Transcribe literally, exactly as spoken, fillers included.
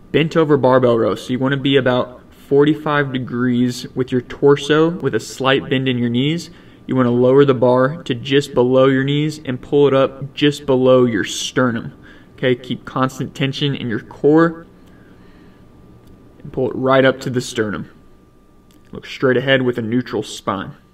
bent over barbell row. So you want to be about forty-five degrees with your torso with a slight bend in your knees. You want to lower the bar to just below your knees and pull it up just below your sternum. Okay, keep constant tension in your core and pull it right up to the sternum. Look straight ahead with a neutral spine.